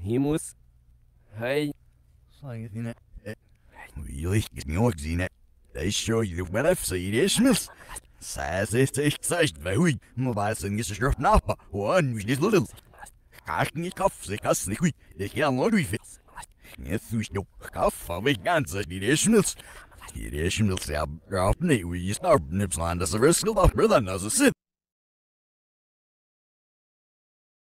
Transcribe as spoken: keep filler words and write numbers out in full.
Himus. Hey. Sayın Really, it's not seen. They show you what I've seen, isn't Says it's excited by we. Mobile thing is a short napa. One with this little. Casting it off, the casting we. They can't load with it. Yes, we know. Cough, I make answer the additionals. The additionals have dropped me. We start nips on the risk of brother as a sin.